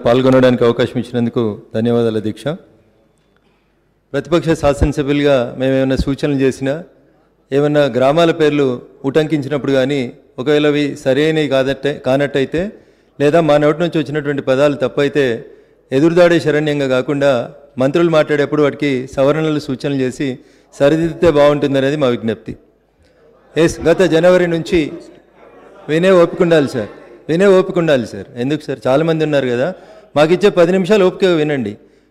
పాల్గొనడానికి అవకాశం ఇచ్చినందుకు ధన్యవాదాలు అధ్యక్ష. ప్రతిపక్ష శాసనసభ్యులుగా మేము ఏమైనా సూచనలు చేసినా, ఏమన్నా గ్రామాల పేర్లు ఉటంకించినప్పుడు కానీ, ఒకవేళ అవి సరైనవి కానట్టయితే లేదా మా నోటి నుంచి వచ్చినటువంటి పదాలు తప్పైతే ఎదురుదాడే శరణ్యంగా కాకుండా మంత్రులు మాట్లాడేప్పుడు వాటికి సవరణలు సూచనలు చేసి సరిదిద్దితే బాగుంటుందనేది మా విజ్ఞప్తి. గత జనవరి నుంచి వినే ఓపిక ఉండాలి సార్. ఎందుకు సార్, చాలామంది ఉన్నారు కదా, మాకు ఇచ్చే 10 నిమిషాలు ఓపిక వినండి.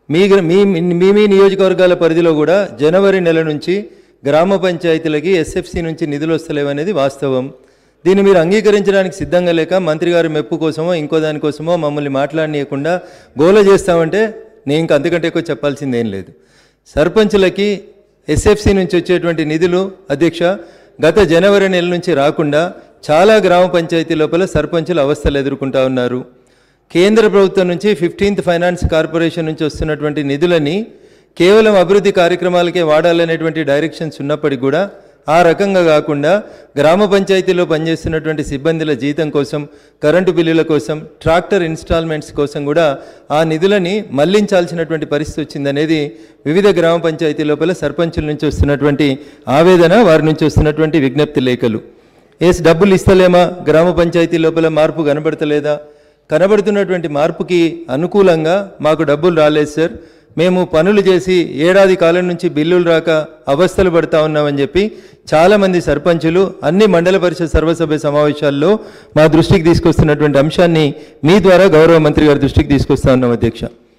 మీ నియోజకవర్గాల పరిధిలో కూడా జనవరి నెల నుంచి గ్రామ పంచాయతీలకి ఎస్ఎఫ్సి నుంచి నిధులు వస్తలేవనేది వాస్తవం. దీన్ని మీరు అంగీకరించడానికి సిద్ధంగా లేక మంత్రి గారి మెప్పు కోసమో ఇంకో దానికోసమో మమ్మల్ని మాట్లాడనీయకుండా గోల చేస్తామంటే నేను ఇంక అంతకంటే ఎక్కువ చెప్పాల్సింది ఏం లేదు. సర్పంచులకి ఎస్ఎఫ్సి నుంచి వచ్చేటువంటి నిధులు అధ్యక్ష గత జనవరి నెల నుంచి రాకుండా చాలా గ్రామ పంచాయతీ లోపల సర్పంచులు అవస్థలు ఎదుర్కొంటూ ఉన్నారు. కేంద్ర ప్రభుత్వం నుంచి 15th ఫైనాన్స్ కార్పొరేషన్ నుంచి వస్తున్నటువంటి నిధులని కేవలం అభివృద్ధి కార్యక్రమాలకే వాడాలనేటువంటి డైరెక్షన్స్ ఉన్నప్పటికీ కూడా ఆ రకంగా కాకుండా గ్రామ పంచాయతీలో పనిచేస్తున్నటువంటి సిబ్బందుల జీతం కోసం, కరెంటు బిల్లుల కోసం, ట్రాక్టర్ ఇన్స్టాల్మెంట్స్ కోసం కూడా ఆ నిధులని మళ్లించాల్సినటువంటి పరిస్థితి వచ్చిందనేది వివిధ గ్రామ పంచాయతీ లోపల సర్పంచుల నుంచి వస్తున్నటువంటి ఆవేదన, వారి నుంచి వస్తున్నటువంటి విజ్ఞప్తి లేఖలు. డబ్బులు ఇస్తలేమా, గ్రామ పంచాయతీ లోపల మార్పు కనబడతలేదా, కనబడుతున్నటువంటి మార్పుకి అనుకూలంగా మాకు డబ్బులు రాలేదు సార్, మేము పనులు చేసి ఏడాది కాలం నుంచి బిల్లులు రాక అవస్థలు పడతా ఉన్నామని చెప్పి చాలామంది సర్పంచులు అన్ని మండల పరిషత్ సర్వసభ్య సమావేశాల్లో మా దృష్టికి తీసుకొస్తున్నటువంటి అంశాన్ని మీ ద్వారా గౌరవ మంత్రి గారి దృష్టికి తీసుకొస్తా ఉన్నాం అధ్యక్ష.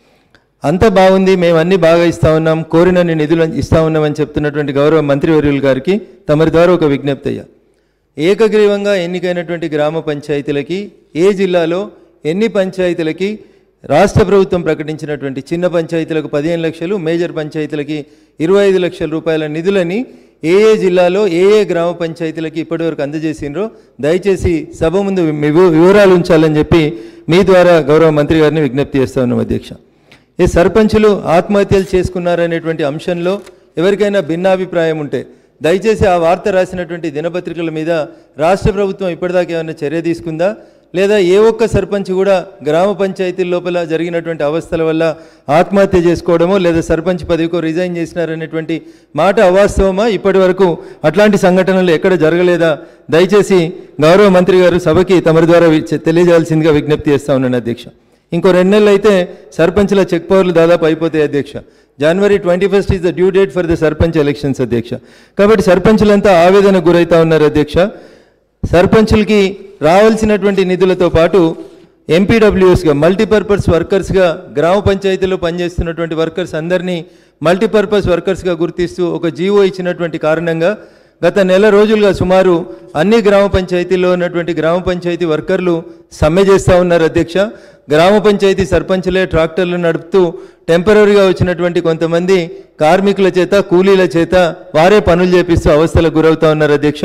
అంత బాగుంది, మేము అన్ని బాగా ఇస్తా ఉన్నాం, కోరినన్ని నిధులు ఇస్తా ఉన్నామని చెప్తున్నటువంటి గౌరవ మంత్రివర్యుల గారికి తమరి ద్వారా ఒక విజ్ఞప్తి అయ్యా. ఏకగ్రీవంగా ఎన్నికైనటువంటి గ్రామ పంచాయతీలకి ఏ జిల్లాలో ఎన్ని పంచాయతీలకి రాష్ట్ర ప్రభుత్వం ప్రకటించినటువంటి చిన్న పంచాయతీలకు 15 లక్షలు, మేజర్ పంచాయతీలకి 25 లక్షల రూపాయల నిధులని ఏ జిల్లాలో ఏ గ్రామ పంచాయతీలకి ఇప్పటివరకు అందజేసినరో దయచేసి సభ ముందు వివరాలు ఉంచాలని చెప్పి మీ ద్వారా గౌరవ మంత్రి గారిని విజ్ఞప్తి చేస్తా ఉన్నాం అధ్యక్ష. ఈ సర్పంచులు ఆత్మహత్యలు చేసుకున్నారనేటువంటి అంశంలో ఎవరికైనా భిన్నాభిప్రాయం ఉంటే దయచేసి ఆ వార్త రాసినటువంటి దినపత్రికల మీద రాష్ట్ర ప్రభుత్వం ఇప్పటిదాకా ఏమైనా చర్య తీసుకుందా, లేదా ఏ ఒక్క సర్పంచ్ కూడా గ్రామ పంచాయతీల లోపల జరిగినటువంటి అవస్థల వల్ల ఆత్మహత్య చేసుకోవడమో లేదా సర్పంచ్ పదవికో రిజైన్ చేసినారనేటువంటి మాట అవాస్తవమా, ఇప్పటి వరకు అట్లాంటి సంఘటనలు ఎక్కడ జరగలేదా, దయచేసి గౌరవ మంత్రి గారు సభకి తమరి ద్వారా తెలియజేయాల్సిందిగా విజ్ఞప్తి చేస్తా ఉన్నాను అధ్యక్ష. ఇంకో 2 నెలలు అయితే సర్పంచ్ల చెక్ పవర్లు దాదాపు అయిపోతాయి అధ్యక్ష. January 21st is the due date for the sarpanch elections అధ్యక్ష. కాబట్టి సర్పంచులంతా ఆవేదనకు గురవుతా ఉన్నారు అధ్యక్ష. సర్పంచులకి రావాల్సినటువంటి నిధులతో పాటు ఎంపీడబ్ల్యూఎస్గా మల్టీపర్పస్ వర్కర్స్గా గ్రామ పంచాయతీలో పనిచేస్తున్నటువంటి వర్కర్స్ అందరినీ మల్టీపర్పస్ వర్కర్స్గా గుర్తిస్తూ ఒక జీవో ఇచ్చినటువంటి కారణంగా గత నెల రోజులుగా సుమారు అన్ని గ్రామ పంచాయతీల్లో ఉన్నటువంటి గ్రామ పంచాయతీ వర్కర్లు సమ్మె చేస్తూ ఉన్నారు అధ్యక్ష. గ్రామ పంచాయతీ సర్పంచులే ట్రాక్టర్లు నడుపుతూ టెంపరీగా వచ్చినటువంటి కొంతమంది కార్మికుల చేత, కూలీల చేత వారే పనులు చేపిస్తూ అవస్థలకు గురవుతా ఉన్నారు అధ్యక్ష.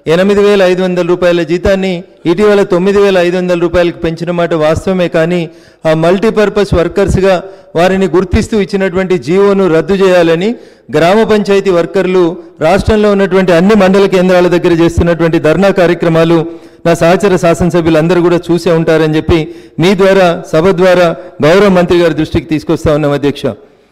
8,500 రూపాయల జీతాన్ని ఇటీవల 9,500 రూపాయలకు పెంచిన మాట వాస్తవమే, కానీ ఆ మల్టీపర్పస్ వర్కర్స్గా వారిని గుర్తిస్తూ ఇచ్చినటువంటి జీవోను రద్దు చేయాలని గ్రామ పంచాయతీ వర్కర్లు రాష్ట్రంలో ఉన్నటువంటి అన్ని మండల కేంద్రాల దగ్గర చేస్తున్నటువంటి ధర్నా కార్యక్రమాలు నా సహచర శాసనసభ్యులందరూ కూడా చూసే ఉంటారని చెప్పి మీ ద్వారా సభ ద్వారా గౌరవ మంత్రి గారి దృష్టికి తీసుకొస్తా ఉన్నాం అధ్యక్ష.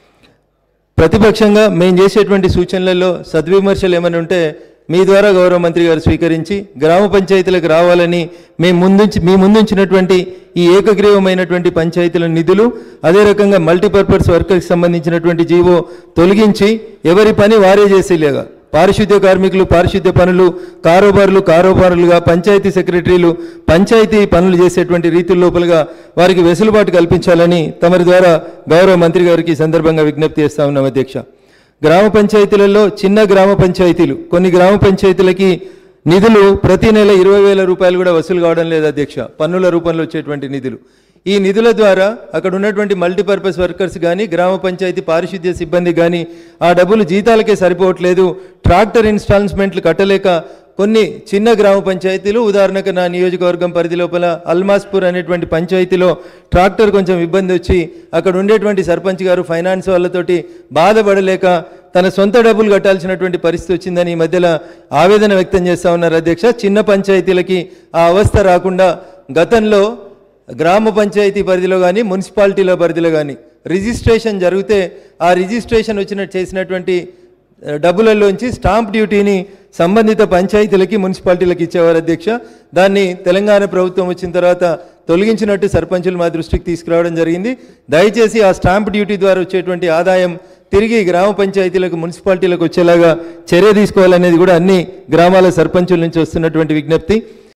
ప్రతిపక్షంగా మేము చేసేటువంటి సూచనలలో సద్విమర్శలు ఏమైనా ఉంటే మీ ద్వారా గౌరవ మంత్రి గారు స్వీకరించి గ్రామ పంచాయతీలకు రావాలని మీ ముందుంచినటువంటి ఈ ఏకగ్రీవమైనటువంటి పంచాయతీల నిధులు, అదే రకంగా మల్టీపర్పస్ వర్కర్కి సంబంధించినటువంటి జీవో తొలగించి ఎవరి పని వారే చేసేలాగా పారిశుద్ధ్య కార్మికులు పారిశుద్ధ్య పనులు, కారోబారులుగా, పంచాయతీ సెక్రటరీలు పంచాయతీ పనులు చేసేటువంటి రీతుల లోపలగా వారికి వెసులుబాటు కల్పించాలని తమరి ద్వారా గౌరవ మంత్రి గారికి సందర్భంగా విజ్ఞప్తి చేస్తా ఉన్నాం అధ్యక్ష. గ్రామ పంచాయతీలలో చిన్న గ్రామ పంచాయతీలు, కొన్ని గ్రామ పంచాయతీలకి నిధులు ప్రతి నెల 20,000 రూపాయలు కూడా వసూలు కావడం లేదు అధ్యక్ష, పన్నుల రూపంలో వచ్చేటువంటి నిధులు. ఈ నిధుల ద్వారా అక్కడ ఉన్నటువంటి మల్టీపర్పస్ వర్కర్స్ కానీ, గ్రామ పంచాయతీ పారిశుద్ధ్య సిబ్బంది కానీ ఆ డబ్బులు జీతాలకే సరిపోవట్లేదు. ట్రాక్టర్ ఇన్స్టాల్మెంట్లు కట్టలేక కొన్ని చిన్న గ్రామ పంచాయతీలు, ఉదాహరణకు నా నియోజకవర్గం పరిధి లోపల అల్మాస్పూర్ అనేటువంటి పంచాయతీలో ట్రాక్టర్ కొంచెం ఇబ్బంది వచ్చి అక్కడ ఉండేటువంటి సర్పంచ్ గారు ఫైనాన్స్ వాళ్ళతోటి బాధపడలేక తన సొంత డబ్బులు కట్టాల్సినటువంటి పరిస్థితి వచ్చిందని ఈ మధ్యలో ఆవేదన వ్యక్తం చేస్తూ ఉన్నారు అధ్యక్ష. చిన్న పంచాయతీలకి ఆ అవస్థ రాకుండా గతంలో గ్రామ పంచాయతీ పరిధిలో కానీ మున్సిపాలిటీల పరిధిలో కానీ రిజిస్ట్రేషన్ జరిగితే ఆ రిజిస్ట్రేషన్ చేసినటువంటి డబ్బులలోంచి స్టాంప్ డ్యూటీని సంబంధిత పంచాయతీలకి మున్సిపాలిటీలకు ఇచ్చేవారు అధ్యక్ష. దాన్ని తెలంగాణ ప్రభుత్వం వచ్చిన తర్వాత తొలగించినట్టు సర్పంచులు మా దృష్టికి తీసుకురావడం జరిగింది. దయచేసి ఆ స్టాంప్ డ్యూటీ ద్వారా వచ్చేటువంటి ఆదాయం తిరిగి గ్రామ పంచాయతీలకు మున్సిపాలిటీలకు వచ్చేలాగా చర్య తీసుకోవాలనేది కూడా అన్ని గ్రామాల సర్పంచుల నుంచి వస్తున్నటువంటి విజ్ఞప్తి.